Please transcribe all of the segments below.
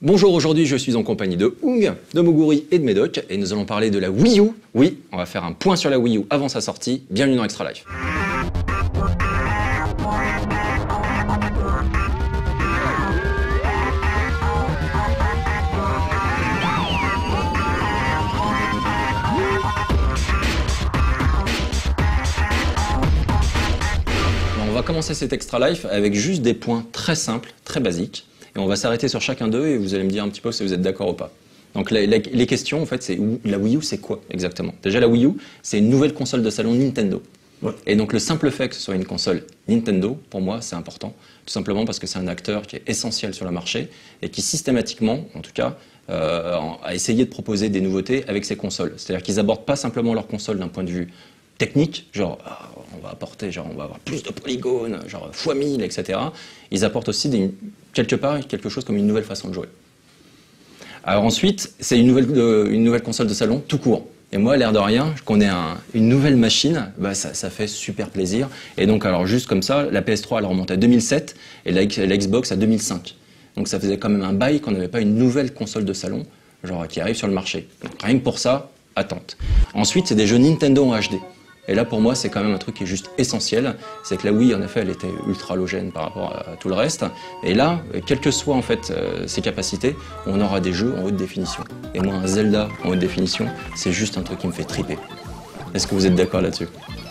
Bonjour, aujourd'hui je suis en compagnie de Hung, de Moguri et de Médoc et nous allons parler de la Wii U. Oui, on va faire un point sur la Wii U avant sa sortie. Bienvenue dans Extra Life. On va commencer cet Extra Life avec juste des points très simples, très basiques. Et on va s'arrêter sur chacun d'eux et vous allez me dire un petit peu si vous êtes d'accord ou pas. Donc les questions, en fait, c'est la Wii U, c'est quoi exactement? Déjà, la Wii U, c'est une nouvelle console de salon Nintendo. Ouais. Et donc le simple fait que ce soit une console Nintendo, pour moi, c'est important. Tout simplement parce que c'est un acteur qui est essentiel sur le marché et qui systématiquement, en tout cas, a essayé de proposer des nouveautés avec ses consoles. C'est-à-dire qu'ils abordent pas simplement leur console d'un point de vue technique, genre on va apporter, genre on va avoir plus de polygones, genre x1000, etc. Ils apportent aussi quelque part quelque chose comme une nouvelle façon de jouer. Alors ensuite, c'est une nouvelle console de salon tout court. Et moi, l'air de rien, qu'on ait une nouvelle machine, bah ça fait super plaisir. Et donc, alors juste comme ça, la PS3 elle remonte à 2007 et la Xbox à 2005. Donc ça faisait quand même un bail qu'on n'avait pas une nouvelle console de salon, genre qui arrive sur le marché. Donc, rien que pour ça, attente. Ensuite, c'est des jeux Nintendo en HD. Et là, pour moi, c'est quand même un truc qui est juste essentiel. C'est que la Wii, en effet, elle était ultra halogène par rapport à tout le reste. Et là, quelles que soient en fait ses capacités, on aura des jeux en haute définition. Et moi, un Zelda en haute définition, c'est juste un truc qui me fait triper. Est-ce que vous êtes d'accord là-dessus?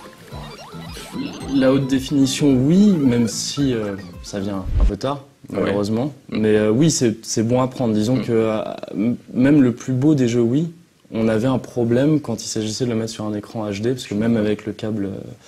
La haute définition, oui, même si ça vient un peu tard, malheureusement. Ouais. Mais oui, c'est bon à prendre. Disons que même le plus beau des jeux Wii, on avait un problème quand il s'agissait de le mettre sur un écran HD, parce que même avec le câble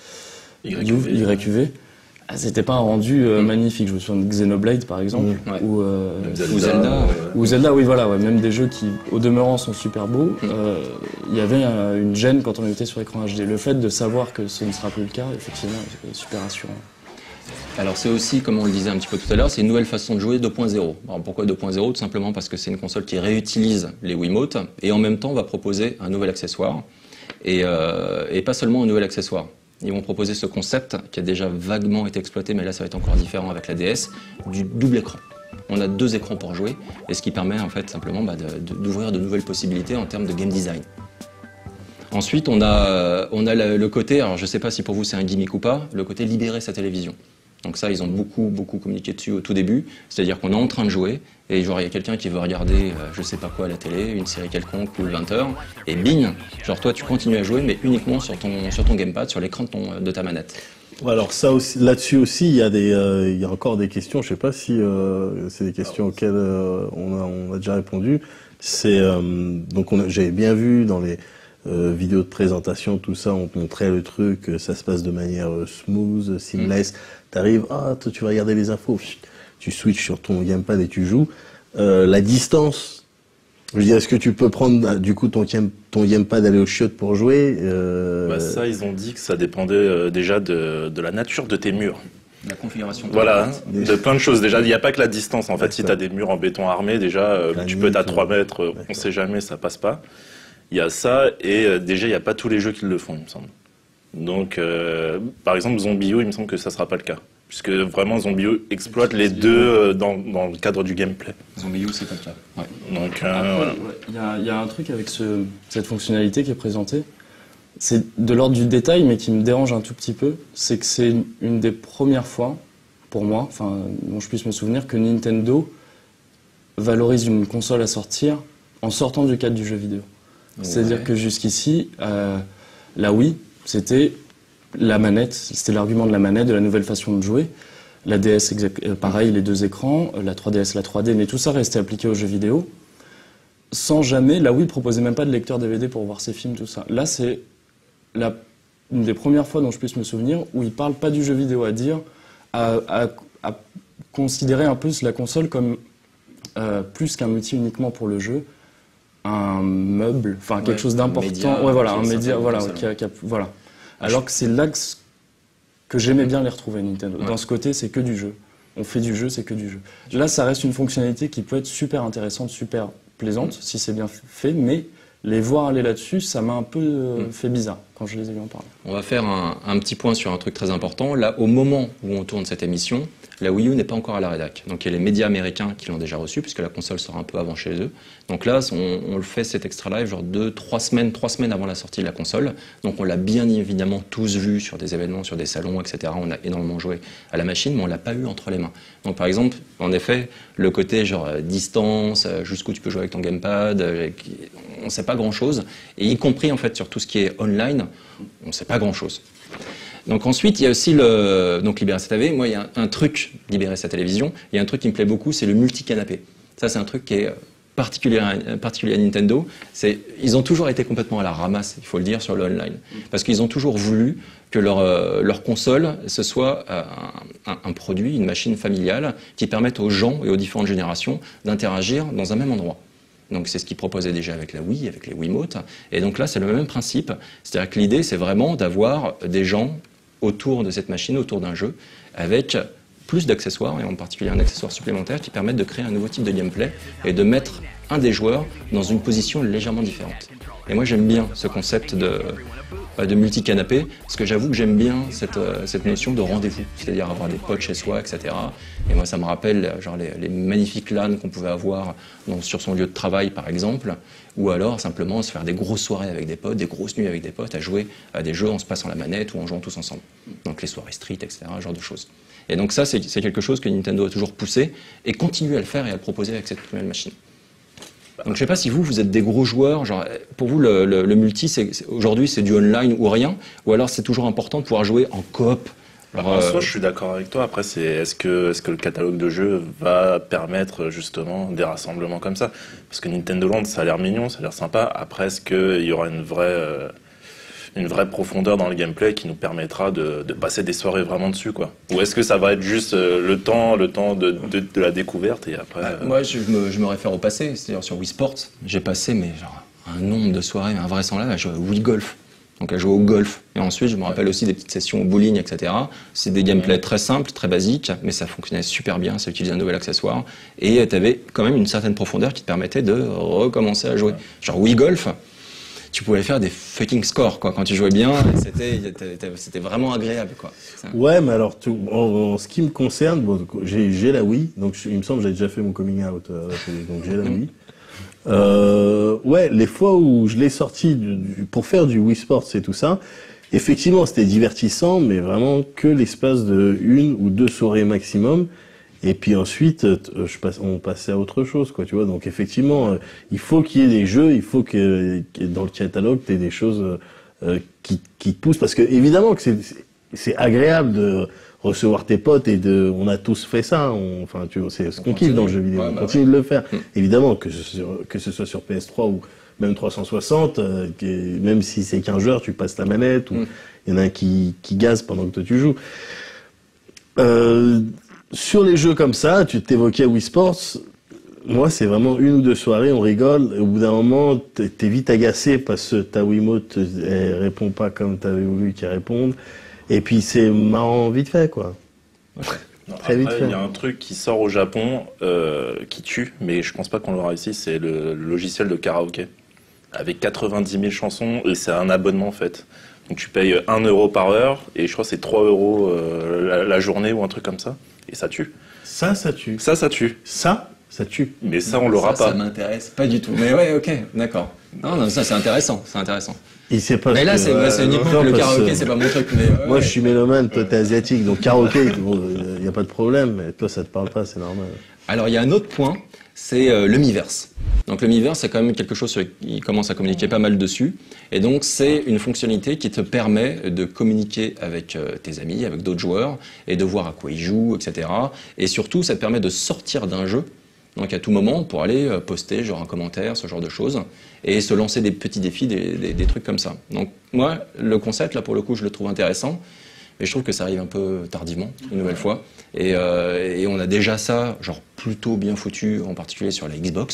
YQV, c'était pas un rendu magnifique. Je me souviens de Xenoblade, par exemple, ou Zelda. Ou Zelda, oui, voilà, même des jeux qui, au demeurant, sont super beaux. Il y avait une gêne quand on était sur écran HD. Le fait de savoir que ce ne sera plus le cas, effectivement, c'est super rassurant. Alors c'est aussi, comme on le disait un petit peu tout à l'heure, c'est une nouvelle façon de jouer 2.0. Alors pourquoi 2.0? Tout simplement parce que c'est une console qui réutilise les Wiimotes et en même temps va proposer un nouvel accessoire. Et pas seulement un nouvel accessoire. Ils vont proposer ce concept qui a déjà vaguement été exploité, mais là ça va être encore différent avec la DS, du double écran. On a deux écrans pour jouer, et ce qui permet en fait simplement d'ouvrir de nouvelles possibilités en termes de game design. Ensuite, on a le côté, alors je ne sais pas si pour vous c'est un gimmick ou pas, le côté libérer sa télévision. Donc ça, ils ont beaucoup communiqué dessus au tout début, c'est-à-dire qu'on est en train de jouer, et genre il y a quelqu'un qui veut regarder, je sais pas quoi à la télé, une série quelconque ou le 20h, et bing, genre toi tu continues à jouer, mais uniquement sur ton gamepad, sur l'écran de ta manette. Alors ça aussi, là-dessus aussi, il y a encore des questions. Je sais pas si c'est des questions auxquelles on a déjà répondu. C'est donc j'avais bien vu dans les vidéos de présentation, tout ça, on te montrait le truc, ça se passe de manière smooth, seamless. T'arrives, toi tu vas regarder les infos, tu switches sur ton gamepad et tu joues. La distance, je veux dire, est-ce que tu peux prendre du coup ton gamepad, aller au chiottes pour jouer Ça, ils ont dit que ça dépendait déjà de la nature de tes murs. La configuration. Voilà, de plein de choses. Déjà, il n'y a pas que la distance. En fait, si tu as des murs en béton armé, déjà, tu peux être à 3 mètres, on sait jamais, ça passe pas. Il y a ça, et déjà, il n'y a pas tous les jeux qui le font, il me semble. Donc, par exemple, ZombiU, il me semble que ça ne sera pas le cas. Puisque vraiment, ZombiU exploite les deux dans le cadre du gameplay. ZombiU, c'est pas le cas. Ouais. Donc, voilà. Il y a un truc avec cette fonctionnalité qui est présentée. C'est de l'ordre du détail, mais qui me dérange un tout petit peu. C'est que c'est une des premières fois, pour moi, enfin, dont je puisse me souvenir, que Nintendo valorise une console à sortir en sortant du cadre du jeu vidéo. C'est-à-dire que jusqu'ici, la Wii, c'était la manette, c'était l'argument de la manette, de la nouvelle façon de jouer. La DS, pareil, les deux écrans, la 3DS, la 3D, mais tout ça restait appliqué aux jeux vidéo. Sans jamais, la Wii proposait même pas de lecteur DVD pour voir ses films, tout ça. Là, c'est une des premières fois dont je puisse me souvenir où ils parlent pas du jeu vidéo, à considérer un peu la console comme plus qu'un outil uniquement pour le jeu, un meuble, enfin quelque chose d'important, un média, voilà. Alors que c'est là que j'aimais bien les retrouver, Nintendo. Dans ce côté, c'est que du jeu. On fait du jeu, c'est que du jeu. Là, ça reste une fonctionnalité qui peut être super intéressante, super plaisante, si c'est bien fait, mais les voir aller là-dessus, ça m'a un peu fait bizarre. quand je les ai vus en parler. On va faire un petit point sur un truc très important. Là, au moment où on tourne cette émission, la Wii U n'est pas encore à la rédac. Donc il y a les médias américains qui l'ont déjà reçu, puisque la console sort un peu avant chez eux. Donc là, on le fait cet extra live genre 3 semaines avant la sortie de la console. Donc on l'a bien évidemment tous vu sur des événements, sur des salons, etc. On a énormément joué à la machine, mais on l'a pas eu entre les mains. Donc par exemple, en effet, le côté genre distance, jusqu'où tu peux jouer avec ton gamepad, on sait pas grand-chose. Et y compris en fait sur tout ce qui est online, on sait pas grand-chose. Donc ensuite, il y a aussi donc Libérer sa TV. Moi, il y a un truc, Libérer sa télévision, il y a un truc qui me plaît beaucoup, c'est le multi-canapé. Ça, c'est un truc qui est particulier à Nintendo. Ils ont toujours été complètement à la ramasse, il faut le dire, sur le online. Parce qu'ils ont toujours voulu que leur console, ce soit un produit, une machine familiale, qui permette aux gens et aux différentes générations d'interagir dans un même endroit. Donc c'est ce qu'ils proposaient déjà avec la Wii, avec les Wiimote. Et donc là, c'est le même principe. C'est-à-dire que l'idée, c'est vraiment d'avoir des gens autour de cette machine, autour d'un jeu, avec plus d'accessoires, et en particulier un accessoire supplémentaire qui permettent de créer un nouveau type de gameplay et de mettre un des joueurs dans une position légèrement différente. Et moi, j'aime bien ce concept de multi-canapé, parce que j'avoue que j'aime bien cette notion de rendez-vous, c'est-à-dire avoir des potes chez soi, etc. Et moi, ça me rappelle genre les magnifiques LAN qu'on pouvait avoir sur son lieu de travail, par exemple, ou alors simplement se faire des grosses soirées avec des potes, des grosses nuits avec des potes, à jouer à des jeux en se passant la manette ou en jouant tous ensemble. Donc les soirées street, etc., ce genre de choses. Et donc ça, c'est quelque chose que Nintendo a toujours poussé et continue à le faire et à le proposer avec cette nouvelle machine. Donc je sais pas si vous êtes des gros joueurs, genre pour vous le multi, aujourd'hui c'est du online ou rien, ou alors c'est toujours important de pouvoir jouer en coop. En soi, je suis d'accord avec toi. Après, est-ce que le catalogue de jeux va permettre justement des rassemblements comme ça? Parce que Nintendo Land, ça a l'air mignon, ça a l'air sympa. Après, est-ce qu'il y aura une vraie profondeur dans le gameplay qui nous permettra de passer des soirées vraiment dessus, quoi? Ou est-ce que ça va être juste le temps de la découverte et après... Moi, je me réfère au passé. C'est-à-dire sur Wii Sports, j'ai passé un nombre de soirées invraisemblable à jouer à Wii Golf. Donc à jouer au golf. Et ensuite, je me rappelle aussi des petites sessions au bowling, etc. C'est des gameplays très simples, très basiques, mais ça fonctionnait super bien, ça utilisait un nouvel accessoire. Et tu avais quand même une certaine profondeur qui te permettait de recommencer à jouer. Genre Wii Golf, tu pouvais faire des fucking scores, quoi. Quand tu jouais bien, c'était vraiment agréable, quoi. Ouais, mais alors, en ce qui me concerne, bon, j'ai la Wii, donc il me semble que j'ai déjà fait mon coming out, donc j'ai la Wii. Ouais, les fois où je l'ai sorti pour faire du Wii Sports et tout ça, effectivement, c'était divertissant, mais vraiment que l'espace de 1 ou 2 soirées maximum. Et puis ensuite, on passait à autre chose, quoi, tu vois. Donc effectivement, il faut qu'il y ait des jeux, il faut que dans le catalogue, tu aies des choses qui te poussent, parce que évidemment que c'est agréable de recevoir tes potes et on a tous fait ça. Enfin, tu vois, c'est ce qu'on kiffe dans le jeu vidéo. On continue de le faire. Évidemment, que ce soit sur PS3 ou même 360, même si c'est qu'un joueur, tu passes la manette, ou il y en a un qui gaze pendant que toi tu joues. Sur les jeux comme ça, tu t'évoquais Wii Sports. Moi, c'est vraiment 1 ou 2 soirées, on rigole. Et au bout d'un moment, t'es vite agacé parce que ta Wiimote, elle répond pas comme t'avais voulu qu'elle réponde. Et puis c'est marrant vite fait, quoi. Très vite fait. Il y a un truc qui sort au Japon qui tue, mais je pense pas qu'on l'aura ici, c'est le logiciel de karaoké. Avec 90 000 chansons, et c'est un abonnement en fait. Donc tu payes 1 euro par heure, et je crois que c'est 3 euros la journée ou un truc comme ça. Et ça tue. Ça tue. Ça tue. Ça tue. Mais ça, on l'aura pas. Ça m'intéresse pas du tout. Mais ouais, ok, d'accord. Non, ça c'est intéressant, c'est intéressant. Et c'est pas. Mais là, c'est uniquement le karaoké, c'est pas mon truc. Mais moi, je suis mélomane, toi, t'es asiatique, donc karaoké, il y a pas de problème. Mais toi, ça te parle pas, c'est normal. Alors, il y a un autre point, c'est le Miiverse. Donc, le Miiverse, c'est quand même quelque chose qui commence à communiquer pas mal dessus. Et donc, c'est une fonctionnalité qui te permet de communiquer avec tes amis, avec d'autres joueurs, et de voir à quoi ils jouent, etc. Et surtout, ça te permet de sortir d'un jeu. Donc à tout moment, pour aller poster genre un commentaire, ce genre de choses, et se lancer des petits défis, des trucs comme ça. Donc moi, le concept, là, pour le coup, je le trouve intéressant, mais je trouve que ça arrive un peu tardivement, une nouvelle fois. Et on a déjà ça, genre plutôt bien foutu, en particulier sur la Xbox.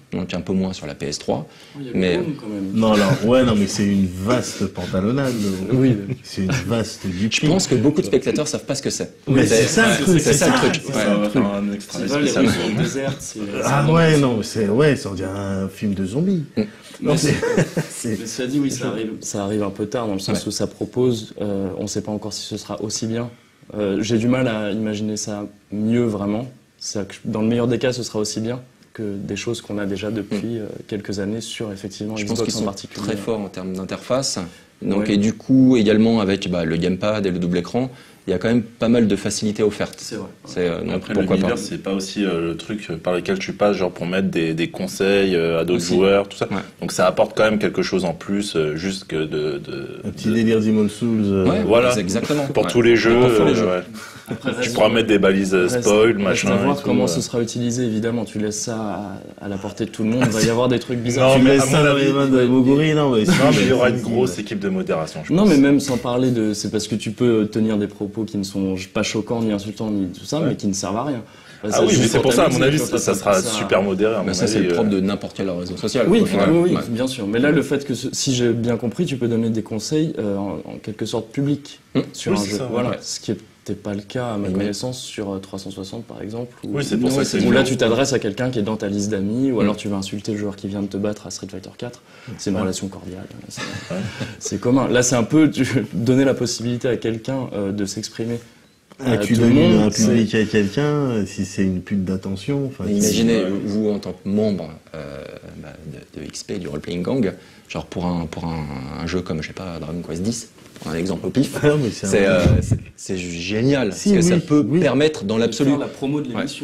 donc un peu moins sur la PS3. Il y a Mais le Home, quand même. Non, non, mais c'est une vaste pantalonnade. Oui. C'est une vaste du je pense que beaucoup de spectateurs savent pas ce que c'est. Mais c'est ça le truc. C'est ça le truc. c'est Ouais. ça le truc. Un extra C'est vrai, les ça rues me- sont désertes. Ah ouais, non, ça on dirait un film de zombies. Non, c'est... Mais cela dit, oui, ça arrive un peu tard, dans le sens où ça propose, on ne sait pas encore si ce sera aussi bien. J'ai du mal à imaginer ça mieux, vraiment. C'est-à-dire que dans le meilleur des cas, ce sera aussi bien que des choses qu'on a déjà depuis quelques années sur, effectivement, Je pense Xbox qu'ils en sont particulier. très forts en termes d'interface. Donc, Ouais. et du coup, également avec le gamepad et le double écran, il y a quand même pas mal de facilités offertes. C'est vrai. Donc, Après, pourquoi pas. l'univers, c'est pas aussi le truc par lequel tu passes, genre pour mettre des conseils à d'autres Aussi. joueurs, tout ça. Ouais. Donc ça apporte quand même quelque chose en plus, juste que Un petit délire Demon's Souls. Ouais, Voilà. exactement. pour Ouais. tous les jeux. Pour tous les jeux. Ouais. Après, Tu pourras mettre des balises spoil, machin. à voir et tout, comment ouais. ce sera utilisé, évidemment. Tu laisses ça à la portée de tout le monde, il va y avoir des trucs bizarres. Non, Tu mais mets à ça mon dans les avis, mains de Moguri, non, mais Non, mais il y aura une grosse équipe de modération, je Non, pense. mais même sans parler de... C'est parce que tu peux tenir des propos qui ne sont pas choquants, ni insultants, ni tout ça, mais qui ne servent à rien. Enfin, Ah oui, juste mais c'est pour pour ça, à mon t'amuser, avis, tu vois, ça pas sera ça- super modéré. À Mais mon ça, c'est avis, le propre de n'importe quel réseau social. Oui, au final. oui, Ouais. bien sûr. Mais là, le fait que, si j'ai bien compris, tu peux donner des conseils en quelque sorte publics sur Oui, un c'est jeu. ça, Voilà, ouais. ce qui n'était pas le cas, à ma Mais- connaissance, sur 360 par exemple. Où, Oui, c'est pour ça que c'est où là, bien. tu t'adresses à quelqu'un qui est dans ta liste d'amis, ou alors tu vas insulter le joueur qui vient de te battre à Street Fighter 4. C'est une relation cordiale. C'est commun. Là, c'est un peu donner la possibilité à quelqu'un de s'exprimer. Tu tout le donnes monde, un c'est- public à quelqu'un, si c'est une pute d'attention. Enfin, Imaginez, vous, en tant que membre de XP, du Role-Playing Gang, genre pour un jeu comme, je sais pas, Dragon Quest X, pour un exemple au pif, Ah, mais c'est génial. Si, parce que oui, ça peut oui. permettre, dans l'absolu... Faire la promo de l'émission.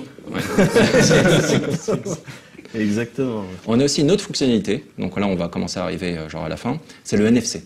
Exactement. On a aussi une autre fonctionnalité, donc là on va commencer à arriver genre à la fin, c'est le NFC.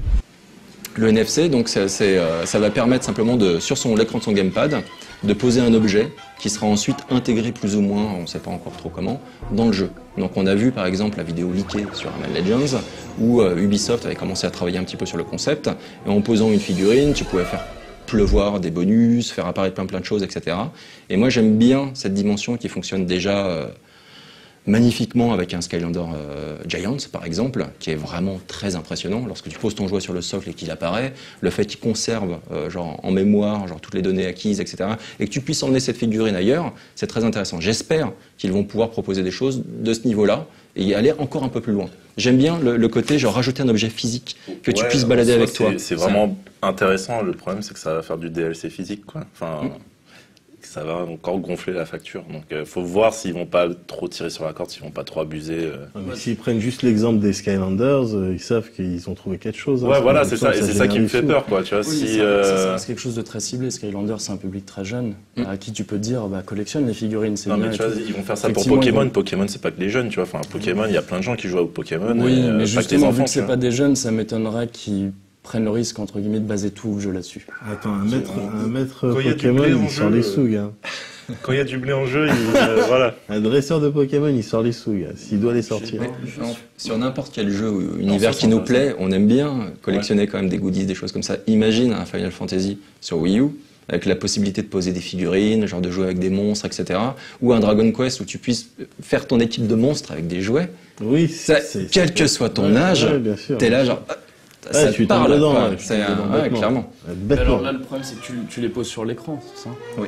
Le NFC, donc ça va permettre simplement sur l'écran de son gamepad de poser un objet qui sera ensuite intégré plus ou moins, on ne sait pas encore trop comment, dans le jeu. Donc on a vu par exemple la vidéo leakée sur Rayman Legends où Ubisoft avait commencé à travailler un petit peu sur le concept et en posant une figurine, tu pouvais faire pleuvoir des bonus, faire apparaître plein de choses, etc. Et moi j'aime bien cette dimension qui fonctionne déjà magnifiquement avec un Skylander Giants par exemple, qui est vraiment très impressionnant. Lorsque tu poses ton jouet sur le socle et qu'il apparaît, le fait qu'il conserve genre en mémoire genre toutes les données acquises, etc. et que tu puisses emmener cette figurine ailleurs, c'est très intéressant. J'espère qu'ils vont pouvoir proposer des choses de ce niveau-là et aller encore un peu plus loin. J'aime bien le côté genre rajouter un objet physique que tu puisses balader avec toi. C'est vraiment intéressant. Le problème, c'est que ça va faire du DLC physique, quoi. Enfin, ça va encore gonfler la facture. Donc, faut voir s'ils vont pas trop tirer sur la corde, s'ils vont pas trop abuser. Mais s'ils prennent juste l'exemple des Skylanders, ils savent qu'ils ont trouvé quelque chose. Ouais, voilà, Ça, c'est ça. Et c'est ça qui me fait peur, quoi. Tu vois, Oui, si. ça reste quelque chose de très ciblé. Skylander, c'est un public très jeune à qui tu peux dire collectionne les figurines, c'est Non, bien. mais tu et vois, tout. ils vont faire ça pour Effectivement, Pokémon. ils vont- Pokémon, c'est pas que les jeunes, tu vois. Enfin, Pokémon, il y a plein de gens qui jouent au Pokémon. Oui, et, mais pas que les justement, enfants, vu que tu c'est vois. pas des jeunes, ça m'étonnerait qu'ils prennent le risque, entre guillemets, de baser tout le jeu là-dessus. Attends, un maître Quand il y a du Pokémon, blé en il sort jeu, les souilles. Hein. Quand il y a du blé en jeu, voilà. Un dresseur de Pokémon, il sort les souilles, hein, s'il doit les sortir. Sur n'importe quel jeu ou univers ça, qui nous ça, plaît, on aime bien collectionner quand même des goodies, des choses comme ça. Imagine un Final Fantasy sur Wii U, avec la possibilité de poser des figurines, genre de jouer avec des monstres, etc. Ou un Dragon Quest où tu puisses faire ton équipe de monstres avec des jouets. Oui, Quel que soit ton âge, bien sûr. t'es là genre... ça te tu tombes parle, dedans, quoi. ouais, tu C'est tombes dedans ouais, bêtement. clairement. Bêtement. Alors là, le problème, c'est que tu les poses sur l'écran, c'est ça? Oui.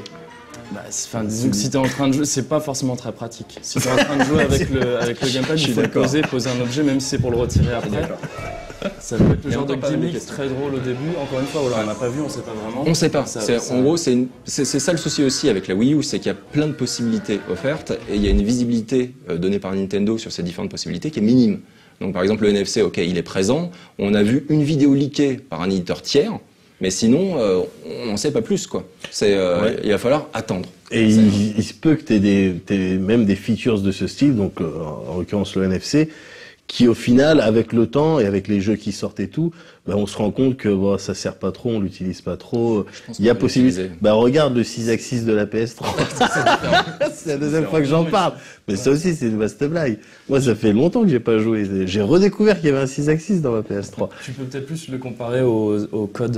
Disons que si t'es en train de jouer, c'est pas forcément très pratique. Si t'es en train de jouer avec le gamepad, il faut le poser un objet, même si c'est pour le retirer après. Ça peut être le Et genre de encore pas mal de gimmick questions. très drôle au début. Encore une fois, voilà, on n'a pas vu, on sait pas vraiment. On sait pas. Ça- En gros, c'est ça le souci aussi avec la Wii U, c'est qu'il y a plein de possibilités offertes et il y a une visibilité donnée par Nintendo sur ces différentes possibilités qui est minime. Donc par exemple le NFC, ok, il est présent. On a vu une vidéo leakée par un éditeur tiers, mais sinon on n'en sait pas plus quoi. Il va falloir attendre. Et il se peut que tu aies même des features de ce style, donc en l'occurrence le NFC, qui au final, avec le temps et avec les jeux qui sortent et tout, ben on se rend compte que bon, ça sert pas trop, on l'utilise pas trop. Il y a possibilité. Ben regarde le 6-axis de la PS3. C'est la deuxième fois que j'en parle. Mais ça aussi, c'est une vaste blague. Moi, ça fait longtemps que j'ai pas joué. J'ai redécouvert qu'il y avait un 6-axis dans ma PS3. Tu peux peut-être plus le comparer au code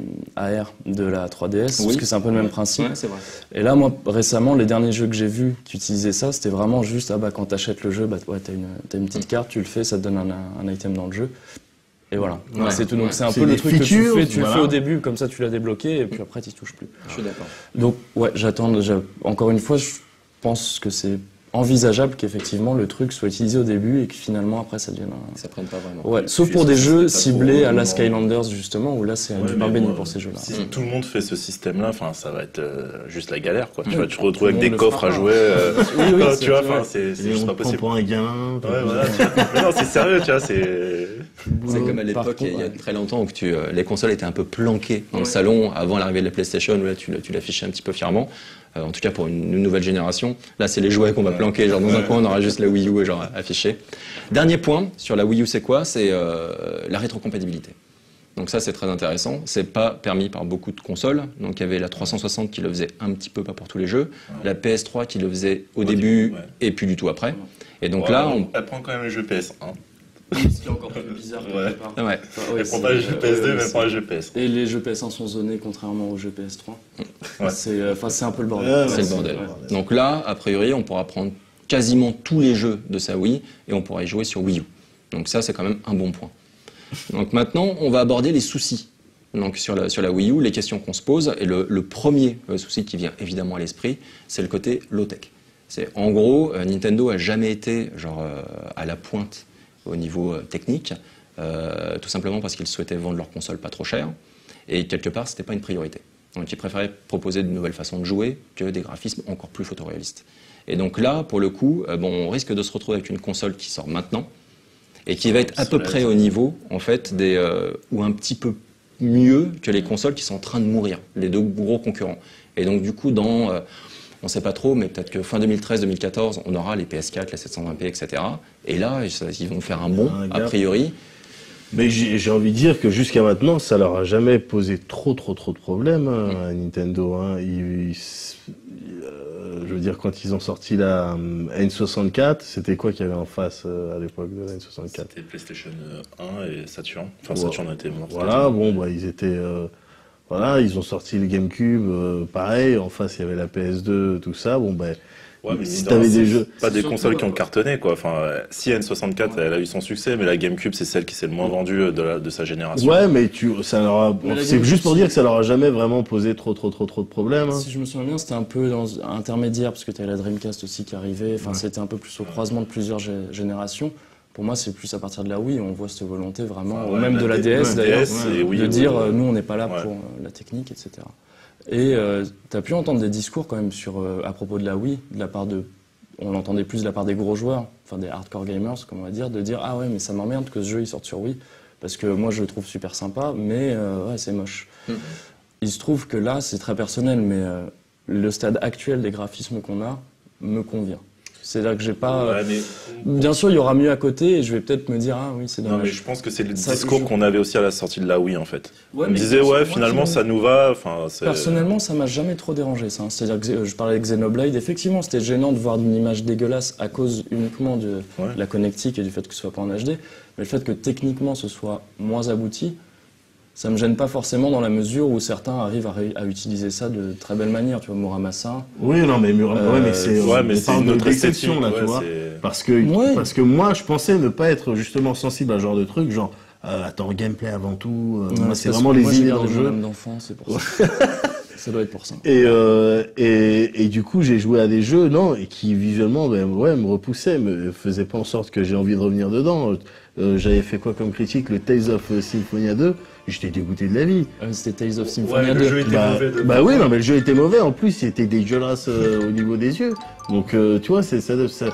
AR de la 3DS, parce que c'est un peu le même principe. Ouais, c'est vrai. Et là, moi, récemment, les derniers jeux que j'ai vus qui utilisaient ça, c'était vraiment juste, quand t'achètes le jeu, ouais, t'as une petite carte, tu le fais, ça te donne un item dans le jeu. Et voilà, c'est tout. Donc c'est un peu le truc features, que tu le fais au début, comme ça tu l'as débloqué, et puis après tu touches plus. Je suis d'accord. Donc ouais, encore une fois, je pense que c'est envisageable qu'effectivement le truc soit utilisé au début et que finalement après ça devienne Ça prenne pas vraiment. Ouais, sauf pour des jeux ciblés à la Skylanders justement, où là c'est du pain béni pour ces jeux-là. Si tout le monde fait ce système-là, enfin ça va être juste la galère, quoi. Tu vas te retrouver avec des coffres à jouer. Oui, tu vois, enfin c'est juste pas possible. Pour un gamin. Ouais, voilà. Mais non, c'est sérieux, tu vois, c'est. C'est comme à l'époque, il y a très longtemps, où les consoles étaient un peu planquées dans le salon avant l'arrivée de la PlayStation, où là tu l'affichais un petit peu fièrement. En tout cas pour une nouvelle génération. Là, c'est les jouets qu'on va planquer. Genre dans un coin, on aura juste la Wii U genre affichée. Dernier point sur la Wii U, c'est quoi? C'est la rétrocompatibilité. Donc ça, c'est très intéressant. C'est pas permis par beaucoup de consoles. Donc il y avait la 360 qui le faisait un petit peu, pas pour tous les jeux. La PS3 qui le faisait au début et plus du tout après. Et donc là, elle prend quand même les jeux PS1. Ce qui est encore plus bizarre quelque part. Ouais. Elle prend pas les jeux PS2, mais elle prend les jeux PS. Et les jeux PS1 sont zonés contrairement aux jeux PS3. Ouais. C'est un peu le bordel. C'est le bordel. Donc là, a priori, on pourra prendre quasiment tous les jeux de sa Wii et on pourra y jouer sur Wii U. Donc ça, c'est quand même un bon point. Donc maintenant, on va aborder les soucis. Donc sur la Wii U, les questions qu'on se pose, et le premier souci qui vient évidemment à l'esprit, c'est le côté low-tech. C'est en gros, Nintendo a jamais été à la pointe au niveau technique, tout simplement parce qu'ils souhaitaient vendre leur console pas trop cher, et quelque part, c'était pas une priorité. Donc ils préféraient proposer de nouvelles façons de jouer que des graphismes encore plus photoréalistes. Et donc là, pour le coup, on risque de se retrouver avec une console qui sort maintenant, et qui va être à peu près au niveau, en fait, ou un petit peu mieux que les consoles qui sont en train de mourir, les deux gros concurrents. Et donc du coup, on ne sait pas trop, mais peut-être que fin 2013-2014, on aura les PS4, les 720p, etc. Et là, ils vont faire un bond, a priori. Mais j'ai envie de dire que jusqu'à maintenant, ça leur a jamais posé trop de problèmes à Nintendo. Hein. Je veux dire, quand ils ont sorti la N64, c'était quoi qu'il y avait en face à l'époque de la N64? C'était PlayStation 1 et Saturn. Enfin, Saturn était mort. Voilà, bon, ils étaient... Voilà, ils ont sorti le GameCube, pareil, en face il y avait la PS2, tout ça, ouais, mais si t'avais des jeux... Pas des consoles qui ont cartonné, quoi. Enfin, si N64, elle a eu son succès, mais la GameCube, c'est celle qui s'est le moins vendue de sa génération. Ouais, mais c'est juste pour dire que ça leur a jamais vraiment posé trop de problèmes. Hein. Si je me souviens bien, c'était un peu intermédiaire, parce que t'avais la Dreamcast aussi qui arrivait, enfin, c'était un peu plus au croisement de plusieurs générations. Pour moi, c'est plus à partir de la Wii, on voit cette volonté vraiment, même de la DS d'ailleurs, de dire nous on n'est pas là pour la technique, etc. Et tu as pu entendre des discours quand même à propos de la Wii, on l'entendait plus de la part des gros joueurs, enfin des hardcore gamers, comme on va dire, de dire ah ouais mais ça m'emmerde que ce jeu il sorte sur Wii, parce que moi je le trouve super sympa, mais ouais c'est moche. Il se trouve que là c'est très personnel, mais le stade actuel des graphismes qu'on a me convient. C'est-à-dire que j'ai pas... Bien sûr, il y aura mieux à côté et je vais peut-être me dire, ah oui, c'est dommage. Non, mais je pense que c'est le discours qu'on avait aussi à la sortie de la Wii, en fait. Ouais, on disait, finalement, ça nous va. Personnellement, ça m'a jamais trop dérangé, ça. C'est-à-dire que je parlais de Xenoblade, effectivement, c'était gênant de voir une image dégueulasse à cause uniquement de la connectique et du fait que ce soit pas en HD. Mais le fait que techniquement, ce soit moins abouti, ça me gêne pas forcément dans la mesure où certains arrivent à utiliser ça de très belle manière, tu vois, Muramasa. Oui, non, mais mais c'est une autre exception, là, tu vois. Parce que moi, je pensais ne pas être justement sensible à ce genre de truc, genre, attends, gameplay avant tout, moi, c'est vraiment les idées dans le jeu. D'enfant, c'est pour ça. Ça doit être pour ça. Et du coup, j'ai joué à des jeux, et qui visuellement, me repoussaient, me faisaient pas en sorte que j'ai envie de revenir dedans. J'avais fait quoi comme critique? Le Tales of Symphonia 2. J'étais dégoûté de la vie. C'était Tales of Symphonia 2. Le jeu était mauvais. Oui, non, mais le jeu était mauvais. En plus, il était dégueulasse au niveau des yeux. Donc, tu vois, ça.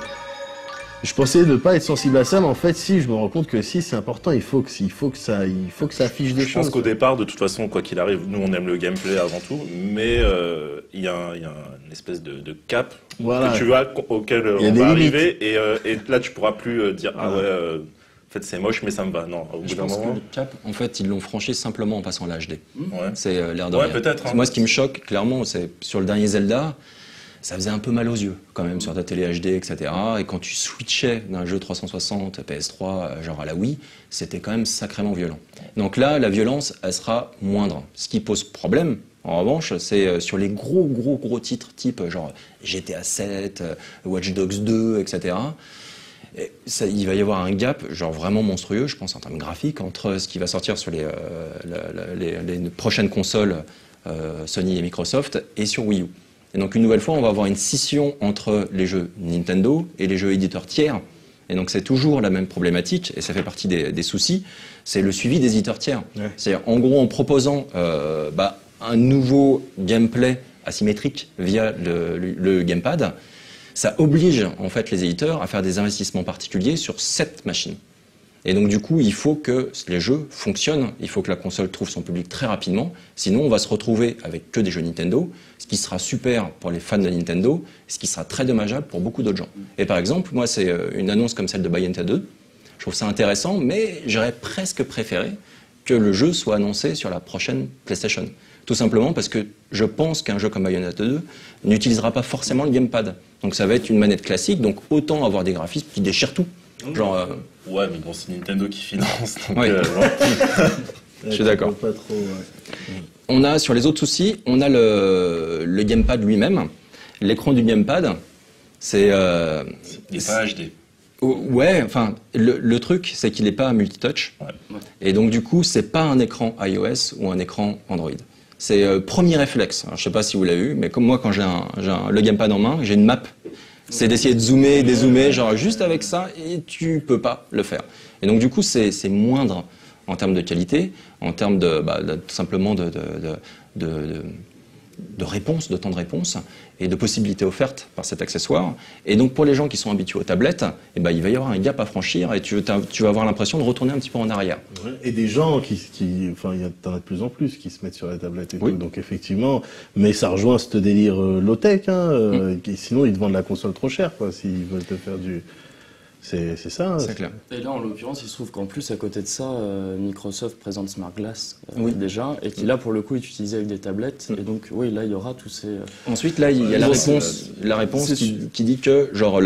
Je pensais ne pas être sensible à ça, mais en fait, si, je me rends compte que si, c'est important. Il faut que ça affiche des choses. Je pense qu'au départ, de toute façon, quoi qu'il arrive, nous, on aime le gameplay avant tout, mais il y a une espèce de cap que tu as auquel on va arriver, et là, tu pourras plus dire En fait, c'est moche, mais ça me va. Non, au bout Je d'un pense que moment. le cap, en fait, ils l'ont franchi simplement en passant à l'HD. Ouais. C'est l'air de Ouais, rien. peut-être, hein. Moi, ce qui me choque, clairement, c'est sur le dernier Zelda, ça faisait un peu mal aux yeux, quand même, sur ta télé HD, etc. Et quand tu switchais d'un jeu 360, PS3, genre à la Wii, c'était quand même sacrément violent. Donc là, la violence, elle sera moindre. Ce qui pose problème, en revanche, c'est sur les gros titres, type genre GTA 7, Watch Dogs 2, etc. Et ça, il va y avoir un gap genre vraiment monstrueux, je pense en termes graphiques, entre ce qui va sortir sur les prochaines consoles Sony et Microsoft et sur Wii U. Et donc une nouvelle fois, on va avoir une scission entre les jeux Nintendo et les jeux éditeurs tiers. Et donc c'est toujours la même problématique, et ça fait partie des soucis, c'est le suivi des éditeurs tiers. Ouais. C'est-à-dire en gros en proposant un nouveau gameplay asymétrique via le gamepad, ça oblige en fait les éditeurs à faire des investissements particuliers sur cette machine. Et donc du coup, il faut que les jeux fonctionnent, il faut que la console trouve son public très rapidement, sinon on va se retrouver avec que des jeux Nintendo, ce qui sera super pour les fans de Nintendo, ce qui sera très dommageable pour beaucoup d'autres gens. Et par exemple, moi c'est une annonce comme celle de Bayonetta 2, je trouve ça intéressant, mais j'aurais presque préféré que le jeu soit annoncé sur la prochaine PlayStation. Tout simplement parce que je pense qu'un jeu comme Bayonetta 2 n'utilisera pas forcément le gamepad. Donc ça va être une manette classique, donc autant avoir des graphismes qui déchirent tout. Genre, ouais, mais bon, c'est Nintendo qui finance. Donc oui. Je suis d'accord. Pas trop, ouais. On a, sur les autres soucis, on a le gamepad lui-même. L'écran du gamepad, c'est... il n'est pas HD. Ouais, enfin, le truc, c'est qu'il n'est pas multitouch. Ouais. Et donc, du coup, c'est pas un écran iOS ou un écran Android. C'est premier réflexe. Alors, je sais pas si vous l'avez vu, mais comme moi, quand j'ai le gamepad en main, j'ai une map. C'est d'essayer de zoomer, dézoomer, genre juste avec ça, et tu peux pas le faire. Et donc, du coup, c'est moindre en termes de qualité, en termes tout simplement de réponse, de temps de réponse, et de possibilités offertes par cet accessoire. Et donc, pour les gens qui sont habitués aux tablettes, il va y avoir un gap à franchir, et tu vas avoir l'impression de retourner un petit peu en arrière. Ouais. Et des gens enfin, t'en as de plus en plus qui se mettent sur la tablette et tout. Donc, effectivement, mais ça rejoint ce délire low-tech, sinon ils te vendent la console trop cher, quoi, s'ils veulent te faire du... C'est ça. C'est clair. Et là, en l'occurrence, il se trouve qu'en plus, à côté de ça, Microsoft présente Smart Glass déjà, et qui là, pour le coup, est utilisé avec des tablettes. Et donc, oui, là, il y aura tous ces... Ensuite, là, il y a la réponse qui dit que, genre,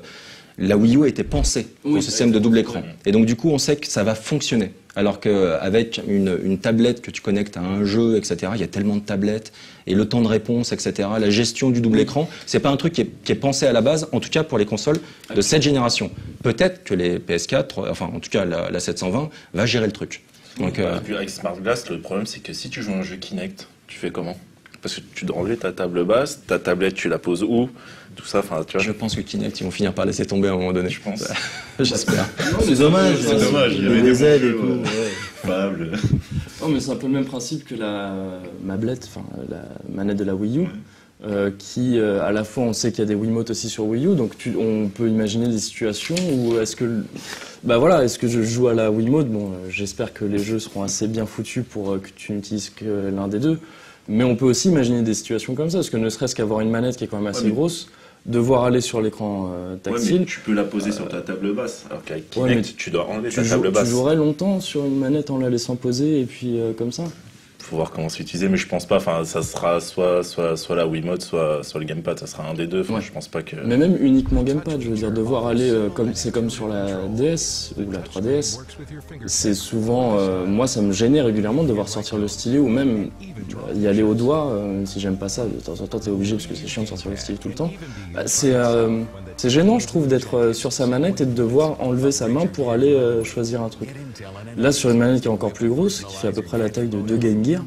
la Wii U a été pensée pour ce système de double écran. Et donc, du coup, on sait que ça va fonctionner. Alors qu'avec une tablette que tu connectes à un jeu, etc., il y a tellement de tablettes, et le temps de réponse, etc., la gestion du double écran, c'est pas un truc qui est pensé à la base, en tout cas pour les consoles de cette génération. Peut-être que les PS4, enfin en tout cas la 720, va gérer le truc. Donc, et puis avec Smart Glass, le problème c'est que si tu joues à un jeu Kinect, tu fais comment ? Parce que tu dois enlever ta table basse, ta tablette tu la poses où ? Tout ça, enfin, tu vois. Je pense que Kinect, ils vont finir par laisser tomber à un moment donné. Je pense. J'espère. C'est dommage. C'est dommage. Il y avait des ailes et tout. Fable. Non, mais c'est un peu le même principe que la mablette, enfin la manette de la Wii U, qui à la fois on sait qu'il y a des Wiimotes aussi sur Wii U, donc on peut imaginer des situations où est-ce que je joue à la Wiimote, bon, j'espère que les jeux seront assez bien foutus pour que tu n'utilises que l'un des deux. Mais on peut aussi imaginer des situations comme ça, parce que ne serait-ce qu'avoir une manette qui est quand même assez grosse, devoir aller sur l'écran tactile... Ouais, mais tu peux la poser sur ta table basse, alors qu'avec Kinect, tu dois enlever ta table basse. Tu jouerais longtemps sur une manette en la laissant poser, et puis comme ça. Faut voir comment c'est utilisé, mais je pense pas, enfin, ça sera soit la Wiimote, soit le gamepad, ça sera un des deux, enfin, je pense pas que... Mais même uniquement gamepad, je veux dire, devoir aller, c'est comme sur la DS, ou la 3DS, c'est souvent, moi ça me gênait régulièrement de devoir sortir le stylet, ou même y aller au doigt, même si j'aime pas ça, de temps en temps t'es obligé, parce que c'est chiant de sortir le stylet tout le temps. C'est gênant, je trouve, d'être sur sa manette et de devoir enlever sa main pour aller choisir un truc. Là, sur une manette qui est encore plus grosse, qui fait à peu près la taille de 2 Game Gear,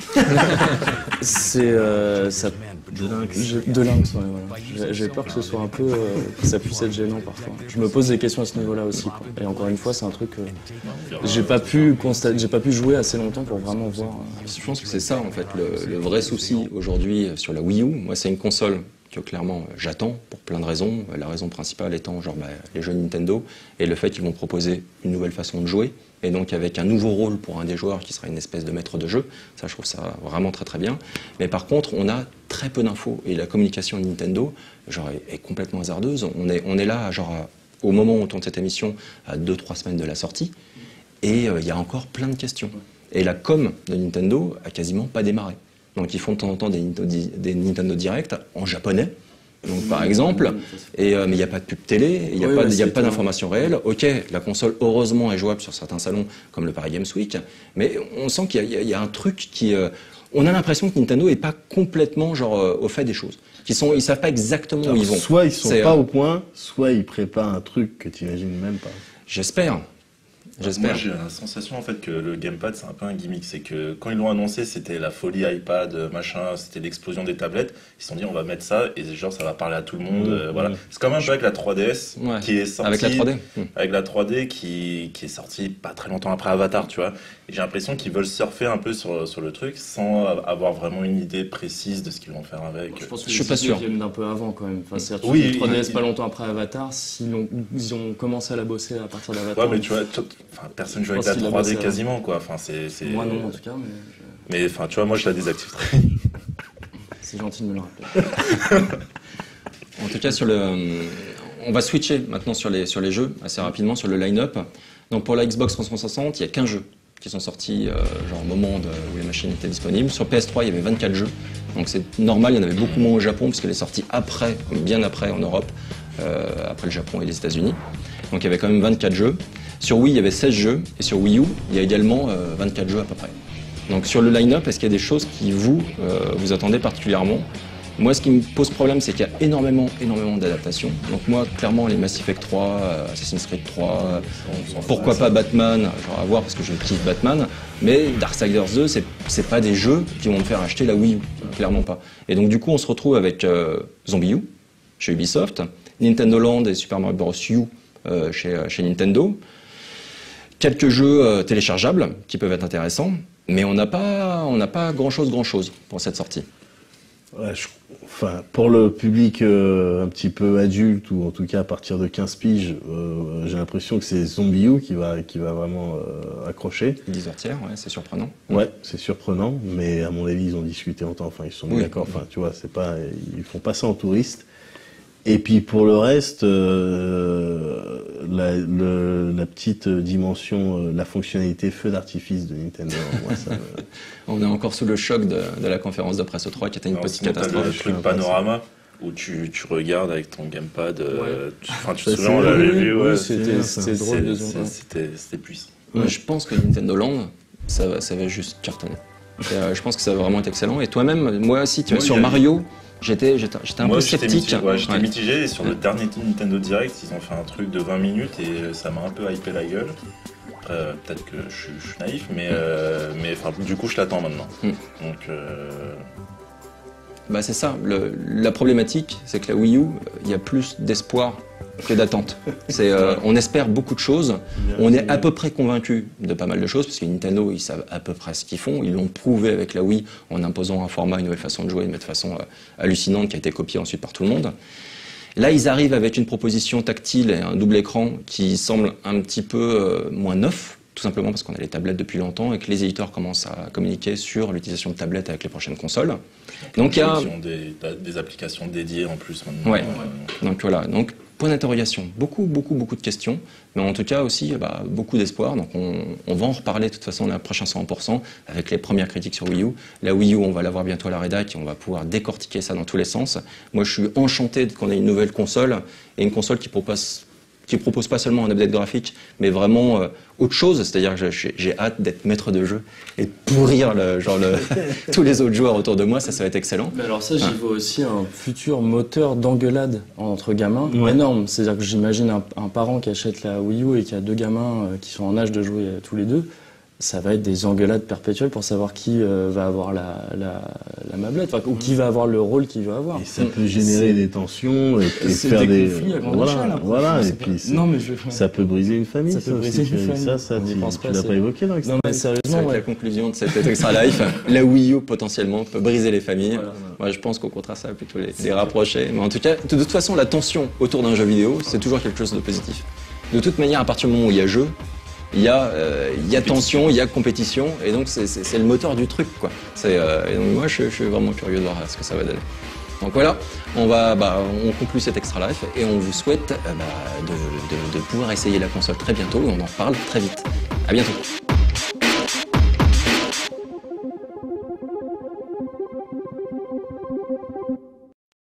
c'est ça. De lynx, ouais, voilà. J'ai peur que ce soit un peu, que ça puisse être gênant parfois. Je me pose des questions à ce niveau-là aussi, quoi. Et encore une fois, c'est un truc que j'ai pas pu jouer assez longtemps pour vraiment voir. Je pense que c'est ça en fait le vrai souci aujourd'hui sur la Wii U. Moi, c'est une console que clairement j'attends pour plein de raisons. La raison principale étant genre les jeux Nintendo et le fait qu'ils vont proposer une nouvelle façon de jouer. Et donc avec un nouveau rôle pour un des joueurs qui sera une espèce de maître de jeu. Ça, je trouve ça vraiment très très bien. Mais par contre, on a très peu d'infos. Et la communication de Nintendo genre, est complètement hasardeuse. On est là genre au moment où on tourne cette émission, à 2-3 semaines de la sortie, et il y a encore plein de questions. Et la com de Nintendo a quasiment pas démarré. Donc ils font de temps en temps des Nintendo Direct en japonais, donc, par exemple, mais il n'y a pas de pub télé, il n'y a pas d'information réelle. Ok, la console, heureusement, est jouable sur certains salons, comme le Paris Games Week, mais on sent qu'il y a un truc qui... on a l'impression que Nintendo n'est pas complètement au fait des choses. Ils savent pas exactement où ils vont. Soit ils sont pas au point, soit ils préparent un truc que tu n'imagines même pas. J'espère. Moi, j'ai la sensation en fait que le gamepad c'est un peu un gimmick. C'est que quand ils l'ont annoncé, c'était la folie iPad, machin, c'était l'explosion des tablettes. Ils se sont dit on va mettre ça et genre ça va parler à tout le monde. Voilà. C'est comme un peu avec la 3DS qui est sortie. Avec la 3D. Avec la 3D qui est sortie pas très longtemps après Avatar, tu vois. Et j'ai l'impression qu'ils veulent surfer un peu sur le truc sans avoir vraiment une idée précise de ce qu'ils vont faire avec. Je pense que je suis pas sûr. Ils viennent d'un peu avant quand même. Enfin, oui, 3DS pas longtemps après Avatar, ils ont commencé à la bosser à partir d'Avatar. Ouais, mais tu vois, personne joue avec la 3D quasiment, quoi. Enfin, c'est... Moi non, en tout cas. Mais enfin, tu vois, moi je la désactive très. C'est gentil de me le rappeler. En tout cas, on va switcher maintenant sur les jeux assez rapidement, sur le line-up. Donc pour la Xbox 360, il y a 15 jeux qui sont sortis au moment où les machines étaient disponibles. Sur PS3, il y avait 24 jeux. Donc c'est normal, il y en avait beaucoup moins au Japon, puisqu'elle est sortie bien après en Europe, après le Japon et les États-Unis. Donc il y avait quand même 24 jeux. Sur Wii, il y avait 16 jeux, et sur Wii U, il y a également 24 jeux à peu près. Donc sur le line-up, est-ce qu'il y a des choses qui vous attendez particulièrement? Moi, ce qui me pose problème, c'est qu'il y a énormément d'adaptations. Donc moi, clairement, les Mass Effect 3, Assassin's Creed 3, pourquoi pas Batman, genre à voir parce que je kiffe Batman, mais Darksiders 2, c'est pas des jeux qui vont me faire acheter la Wii U, clairement pas. Et donc du coup, on se retrouve avec Zombie U, chez Ubisoft, Nintendo Land et Super Mario Bros. U chez Nintendo, quelques jeux téléchargeables qui peuvent être intéressants, mais on n'a pas grand-chose pour cette sortie. Ouais, pour le public un petit peu adulte, ou en tout cas à partir de 15 piges, j'ai l'impression que c'est Zombie U qui va vraiment accrocher. 10 heures tiers, ouais, c'est surprenant. Ouais, c'est surprenant, mais à mon avis, ils ont discuté longtemps, enfin, ils sont mis d'accord, enfin, tu vois, ils font pas ça en touriste. Et puis pour le reste, la petite dimension, la fonctionnalité feu d'artifice de Nintendo, moi, ça On est encore sous le choc de la conférence de presse E3 qui était une petite catastrophe. Le truc panorama où tu regardes avec ton gamepad, tu te souviens, on l'avait vu, c'était drôle de zoom. C'était puissant. Je pense que Nintendo Land, ça va juste cartonner. Je pense que ça va vraiment être excellent. Et toi-même, moi aussi, tu vois, sur Mario, j'étais un peu sceptique. J'étais mitigé, et sur le dernier Nintendo Direct, ils ont fait un truc de 20 minutes et ça m'a un peu hypé la gueule. Après, peut-être que je suis naïf, mais du coup, je l'attends maintenant. Donc, bah, c'est ça. La problématique, c'est que la Wii U, il y a plus d'espoir que d'attente. On espère beaucoup de choses. On est à peu près convaincu de pas mal de choses, parce que Nintendo, ils savent à peu près ce qu'ils font. Ils l'ont prouvé avec la Wii en imposant un format, une nouvelle façon de jouer, mais de façon hallucinante, qui a été copiée ensuite par tout le monde. Là, ils arrivent avec une proposition tactile et un double écran qui semble un petit peu moins neuf, tout simplement parce qu'on a les tablettes depuis longtemps et que les éditeurs commencent à communiquer sur l'utilisation de tablettes avec les prochaines consoles. Donc il y a des applications dédiées en plus maintenant. Ouais. Donc voilà. Donc point d'interrogation, beaucoup de questions, mais en tout cas aussi beaucoup d'espoir. Donc on va en reparler de toute façon la prochaine 100% avec les premières critiques sur Wii U. La Wii U, on va la voir bientôt à la rédac et on va pouvoir décortiquer ça dans tous les sens. Moi, je suis enchanté qu'on ait une nouvelle console et une console qui propose pas seulement un update graphique, mais vraiment autre chose. C'est-à-dire que j'ai hâte d'être maître de jeu et de pourrir tous les autres joueurs autour de moi. Ça va être excellent. Mais alors ça, j'y vois aussi un futur moteur d'engueulade entre gamins énorme. C'est-à-dire que j'imagine un parent qui achète la Wii U et qui a deux gamins qui sont en âge de jouer tous les deux. Ça va être des engueulades perpétuelles pour savoir qui va avoir la mablette, ou qui va avoir le rôle qu'il va avoir. Et ça peut générer des tensions et faire des conflits à grande échelle. Voilà. Et puis ça peut briser une famille. Ça peut briser une famille. Ça, tu l'as pas évoqué dans Non, mais sérieusement, la conclusion de cette Extra Life. La Wii U potentiellement peut briser les familles. Voilà. Moi, je pense qu'au contraire, ça va plutôt les rapprocher. Mais en tout cas, de toute façon, la tension autour d'un jeu vidéo, c'est toujours quelque chose de positif. De toute manière, à partir du moment où il y a jeu, il y a tension, il y a compétition, et donc c'est le moteur du truc, quoi. Et donc moi, je suis vraiment curieux de voir ce que ça va donner. Donc voilà, on conclut cet Extra Life et on vous souhaite de pouvoir essayer la console très bientôt et on en reparle très vite. À bientôt.